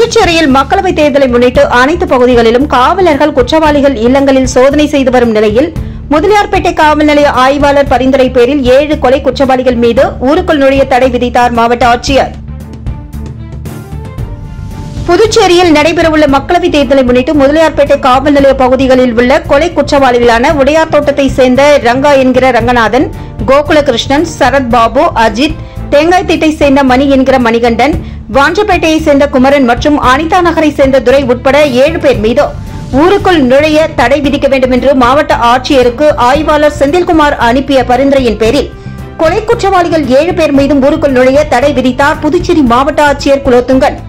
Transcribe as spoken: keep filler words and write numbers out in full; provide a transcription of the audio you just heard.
புதுச்சேரியில் மக்களவைத் தேர்தலை முன்னிட்டு அனைத்து பகுதிகளிலும் காவலர்கள் குற்றவாளிகள் இல்லங்களில் சோதனை செய்து வரும் நிலையில் முதலியார்பேட்டை காவல் நிலைய ஆய்வாளர் பரிந்துரை பேரில் ஏழு கொலை குற்றவாளிகள் மீது ஊருக்குள் நுழைய தடை விதித்தார் மாவட்ட ஆட்சியர். புதுச்சேரியில் நடைபெறவுள்ள மக்களவைத் தேர்தலை முன்னிட்டு முதலியார்பேட்டை காவல் நிலைய பகுதிகளில் உள்ள கொலை குற்றவாளிகளான உடையார் தோட்டத்தை சேர்ந்த ரங்கா என்கிற ரங்கநாதன், கோகுலகிருஷ்ணன், சரத் பாபு, அஜித், தேங்காய்த்திட்டை சேர்ந்த மணி என்கிற மணிகண்டன், வாஞ்சப்பேட்டையை சேர்ந்த குமரன் மற்றும் அனிதா நகரை சேர்ந்த துரை உட்பட ஏழு பேர் மீது ஊருக்குள் நுழைய தடை விதிக்க வேண்டும் என்று மாவட்ட ஆட்சியருக்கு ஆய்வாளர் செந்தில்குமார் அனுப்பிய பரிந்துரையின் பேரில் கொலை குற்றவாளிகள் ஏழு பேர் மீதும் ஊருக்குள் நுழைய தடை விதித்தார் புதுச்சேரி மாவட்ட ஆட்சியர் குலோத்துங்கன்.